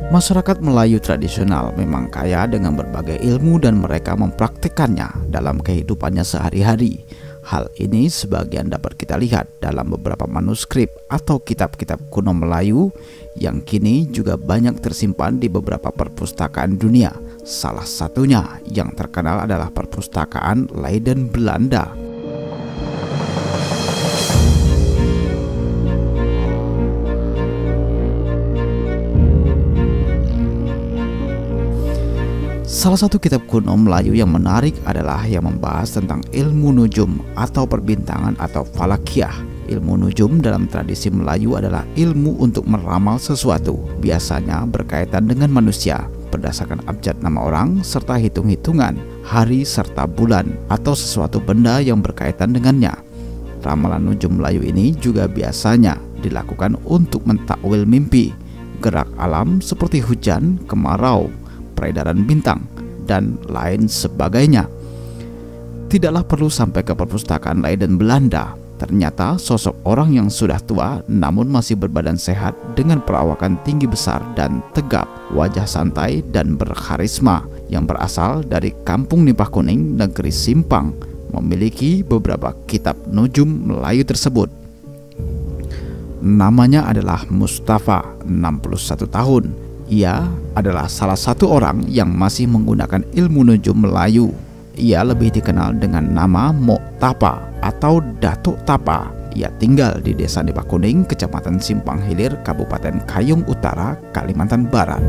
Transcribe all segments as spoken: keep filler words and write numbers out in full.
Masyarakat Melayu tradisional memang kaya dengan berbagai ilmu dan mereka mempraktikkannya dalam kehidupannya sehari-hari. Hal ini sebagian dapat kita lihat dalam beberapa manuskrip atau kitab-kitab kuno Melayu yang kini juga banyak tersimpan di beberapa perpustakaan dunia. Salah satunya yang terkenal adalah perpustakaan Leiden Belanda. Salah satu kitab kuno Melayu yang menarik adalah yang membahas tentang ilmu nujum atau perbintangan atau falakiyah. Ilmu nujum dalam tradisi Melayu adalah ilmu untuk meramal sesuatu, biasanya berkaitan dengan manusia, berdasarkan abjad nama orang serta hitung-hitungan, hari serta bulan, atau sesuatu benda yang berkaitan dengannya. Ramalan nujum Melayu ini juga biasanya dilakukan untuk mentakwil mimpi, gerak alam seperti hujan, kemarau, peredaran bintang, dan lain sebagainya. Tidaklah perlu sampai ke perpustakaan Leiden Belanda. Ternyata sosok orang yang sudah tua namun masih berbadan sehat dengan perawakan tinggi besar dan tegap, wajah santai dan berkarisma yang berasal dari Kampung Nipah Kuning, negeri Simpang, memiliki beberapa kitab nujum Melayu tersebut. Namanya adalah Mustafa, enam puluh satu tahun. Ia adalah salah satu orang yang masih menggunakan ilmu nujum Melayu. Ia lebih dikenal dengan nama Mok Tapa atau Datuk Tapa. Ia tinggal di Desa Nipah Kuning, Kecamatan Simpang Hilir, Kabupaten Kayong Utara, Kalimantan Barat.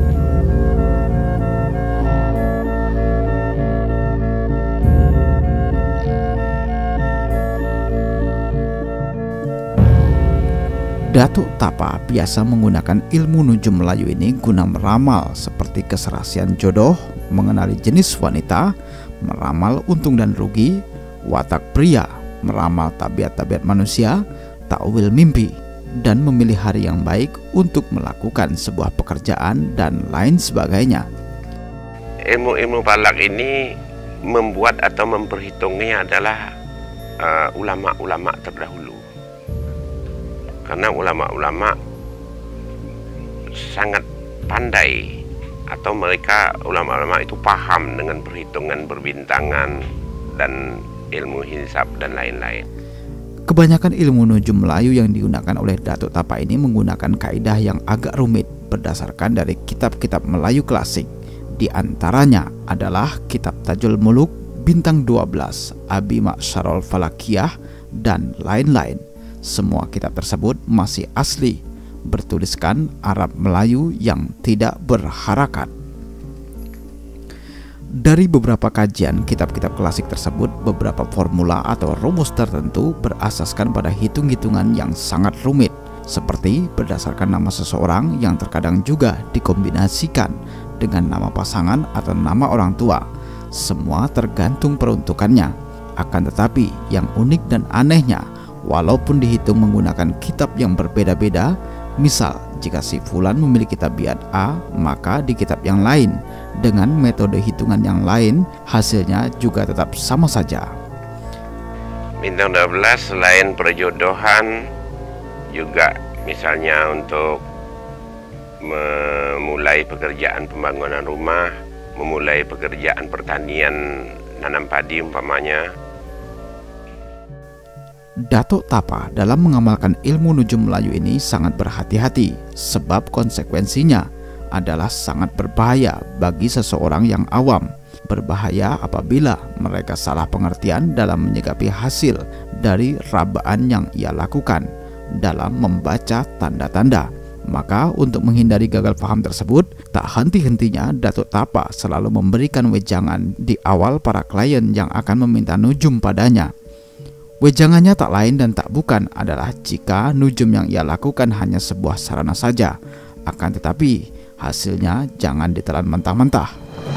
Datuk Tapa biasa menggunakan ilmu nujum Melayu ini guna meramal seperti keserasian jodoh, mengenali jenis wanita, meramal untung dan rugi, watak pria, meramal tabiat-tabiat manusia, takwil mimpi, dan memilih hari yang baik untuk melakukan sebuah pekerjaan dan lain sebagainya. Ilmu-ilmu falak ini membuat atau memperhitungnya adalah uh, ulama-ulama terdahulu. Karena ulama-ulama sangat pandai atau mereka ulama-ulama itu paham dengan perhitungan perbintangan dan ilmu hisab dan lain-lain. Kebanyakan ilmu nujum Melayu yang digunakan oleh Datuk Tapa ini menggunakan kaidah yang agak rumit berdasarkan dari kitab-kitab Melayu klasik. Di antaranya adalah kitab Tajul Muluk, Bintang dua belas, Abi Ma'syarul Falakiyah, dan lain-lain. Semua kitab tersebut masih asli, bertuliskan Arab Melayu yang tidak berharakat. Dari beberapa kajian kitab-kitab klasik tersebut, beberapa formula atau rumus tertentu berasaskan pada hitung-hitungan yang sangat rumit, seperti berdasarkan nama seseorang yang terkadang juga dikombinasikan dengan nama pasangan atau nama orang tua. Semua tergantung peruntukannya. Akan tetapi yang unik dan anehnya, walaupun dihitung menggunakan kitab yang berbeda-beda, misal jika si fulan memiliki tabiat A, maka di kitab yang lain dengan metode hitungan yang lain hasilnya juga tetap sama saja. Bintang dua belas selain perjodohan juga misalnya untuk memulai pekerjaan pembangunan rumah, memulai pekerjaan pertanian, nanam padi umpamanya. Datuk Tapa dalam mengamalkan ilmu nujum Melayu ini sangat berhati-hati, sebab konsekuensinya adalah sangat berbahaya bagi seseorang yang awam. Berbahaya apabila mereka salah pengertian dalam menyikapi hasil dari rabaan yang ia lakukan dalam membaca tanda-tanda. Maka untuk menghindari gagal paham tersebut, tak henti-hentinya Datuk Tapa selalu memberikan wejangan di awal para klien yang akan meminta nujum padanya. Wejangannya tak lain dan tak bukan adalah jika nujum yang ia lakukan hanya sebuah sarana saja, akan tetapi hasilnya jangan ditelan mentah-mentah.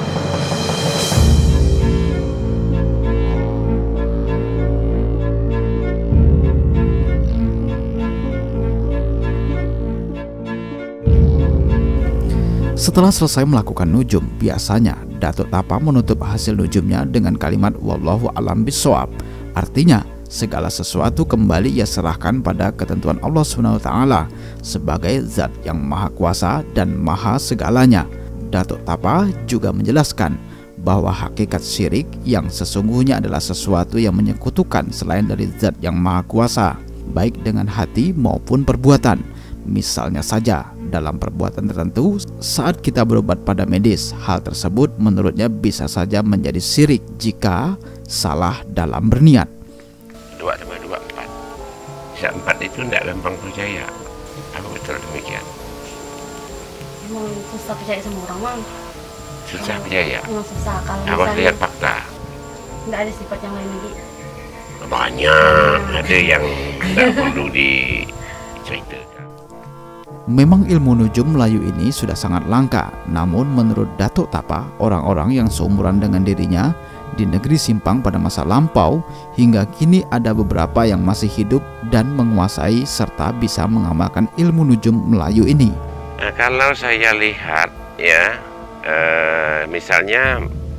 Setelah selesai melakukan nujum, biasanya Datuk Tapa menutup hasil nujumnya dengan kalimat wallahu alam bisawab. Artinya, segala sesuatu kembali ia serahkan pada ketentuan Allah subhanahu wa taala sebagai zat yang maha kuasa dan maha segalanya. Datuk Tapa juga menjelaskan bahwa hakikat syirik yang sesungguhnya adalah sesuatu yang menyekutukan selain dari zat yang maha kuasa, baik dengan hati maupun perbuatan. Misalnya saja, dalam perbuatan tertentu saat kita berobat pada medis, hal tersebut menurutnya bisa saja menjadi syirik jika salah dalam berniat. Dua tambah dua empat. Bisa empat itu tidak gampang percaya. Apa betul demikian? Emang susah percaya sama orang, Mang. Susah percaya. Emang susah kalau Harus misalnya lihat fakta. nggak ada sifat yang lain lagi. Banyak, ada yang tidak perlu diceritakan. Memang ilmu nujum Melayu ini sudah sangat langka, namun menurut Datuk Tapa, orang-orang yang seumuran dengan dirinya di negeri Simpang pada masa lampau hingga kini ada beberapa yang masih hidup dan menguasai serta bisa mengamalkan ilmu nujum Melayu ini. Nah, kalau saya lihat ya, eh, misalnya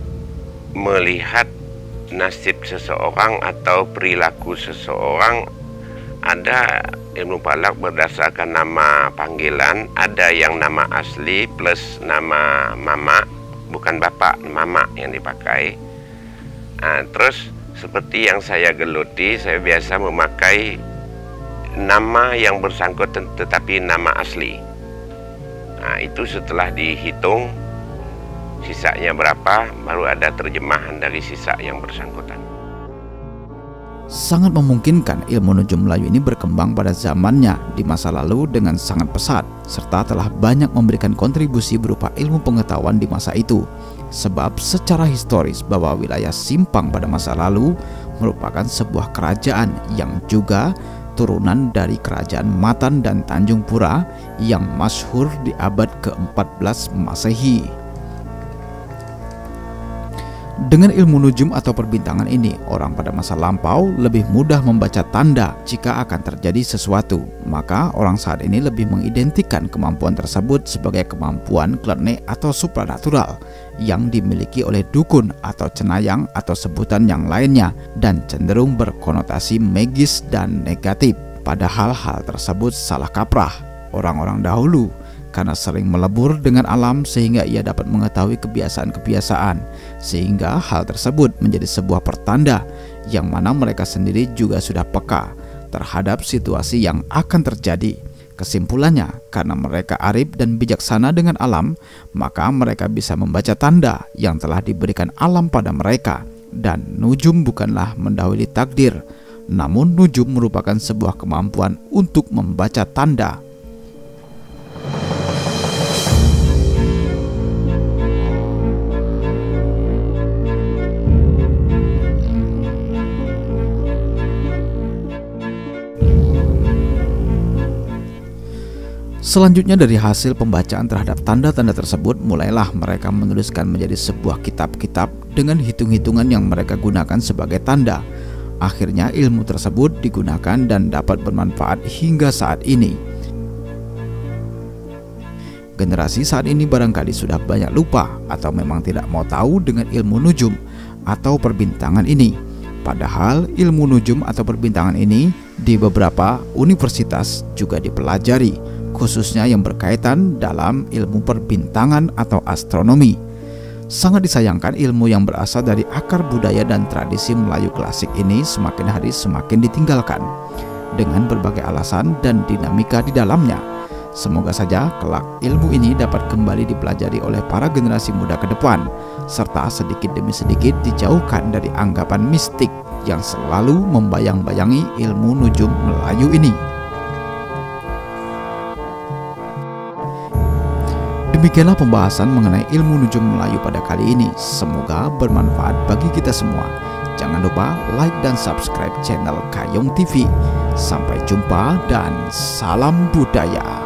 melihat nasib seseorang atau perilaku seseorang, ada ilmu falak berdasarkan nama panggilan, ada yang nama asli plus nama mama, bukan bapak, mama yang dipakai. Nah, terus seperti yang saya geluti, saya biasa memakai nama yang bersangkutan tetapi nama asli. Nah, itu setelah dihitung sisanya berapa, baru ada terjemahan dari sisa yang bersangkutan. Sangat memungkinkan ilmu nujum Melayu ini berkembang pada zamannya di masa lalu dengan sangat pesat, serta telah banyak memberikan kontribusi berupa ilmu pengetahuan di masa itu. Sebab secara historis bahwa wilayah Simpang pada masa lalu merupakan sebuah kerajaan yang juga turunan dari kerajaan Matan dan Tanjung Pura yang masyhur di abad keempat belas Masehi. Dengan ilmu nujum atau perbintangan ini, orang pada masa lampau lebih mudah membaca tanda jika akan terjadi sesuatu. Maka orang saat ini lebih mengidentikan kemampuan tersebut sebagai kemampuan klenik atau supranatural yang dimiliki oleh dukun atau cenayang atau sebutan yang lainnya, dan cenderung berkonotasi magis dan negatif. Padahal hal tersebut salah kaprah. Orang-orang dahulu karena sering melebur dengan alam sehingga ia dapat mengetahui kebiasaan-kebiasaan, sehingga hal tersebut menjadi sebuah pertanda yang mana mereka sendiri juga sudah peka terhadap situasi yang akan terjadi. Kesimpulannya, karena mereka arif dan bijaksana dengan alam, maka mereka bisa membaca tanda yang telah diberikan alam pada mereka. Dan nujum bukanlah mendahului takdir, namun nujum merupakan sebuah kemampuan untuk membaca tanda. Selanjutnya dari hasil pembacaan terhadap tanda-tanda tersebut, mulailah mereka menuliskan menjadi sebuah kitab-kitab dengan hitung-hitungan yang mereka gunakan sebagai tanda. Akhirnya ilmu tersebut digunakan dan dapat bermanfaat hingga saat ini. Generasi saat ini barangkali sudah banyak lupa atau memang tidak mau tahu dengan ilmu nujum atau perbintangan ini. Padahal ilmu nujum atau perbintangan ini di beberapa universitas juga dipelajari, khususnya yang berkaitan dalam ilmu perbintangan atau astronomi. Sangat disayangkan ilmu yang berasal dari akar budaya dan tradisi Melayu klasik ini semakin hari semakin ditinggalkan dengan berbagai alasan dan dinamika di dalamnya. Semoga saja kelak ilmu ini dapat kembali dipelajari oleh para generasi muda ke depan, serta sedikit demi sedikit dijauhkan dari anggapan mistik yang selalu membayang-bayangi ilmu nujum Melayu ini. Demikianlah pembahasan mengenai ilmu nujum Melayu pada kali ini. Semoga bermanfaat bagi kita semua. Jangan lupa like dan subscribe channel Kayong T V. Sampai jumpa dan salam budaya.